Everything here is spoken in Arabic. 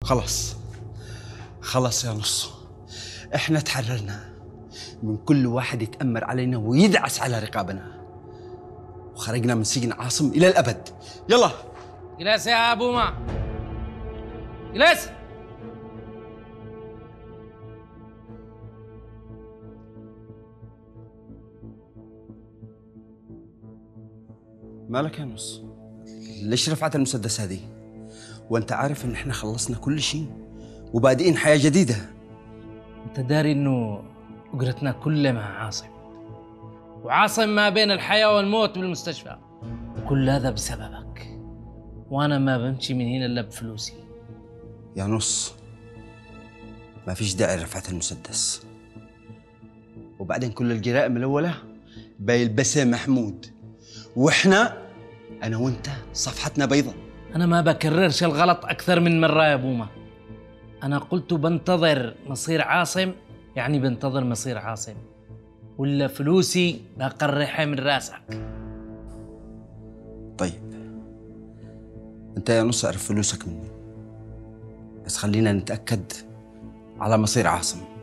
خلص خلص يا نص، احنا تحررنا من كل واحد يتأمر علينا ويدعس على رقابنا، وخرجنا من سجن عاصم إلى الأبد. يلا جلس يا أبو ما جلس. مالك يا نص؟ ليش رفعت المسدس هذه؟ وانت عارف ان احنا خلصنا كل شيء وبادئين حياة جديدة. انت داري انه اجرتنا كلها مع عاصم، وعاصم ما بين الحياة والموت بالمستشفى، وكل هذا بسببك، وانا ما بمشي من هنا الا بفلوسي. يا نص ما فيش داعي رفعت المسدس، وبعدين كل الجرائم الأولى بيلبسها محمود، واحنا انا وانت صفحتنا بيضة. انا ما بكررش الغلط اكثر من مرة يا بوما. انا قلت بنتظر مصير عاصم، يعني بنتظر مصير عاصم، ولا فلوسي بقرحها من راسك. طيب انت يا نص اعرف فلوسك مني، بس خلينا نتأكد على مصير عاصم.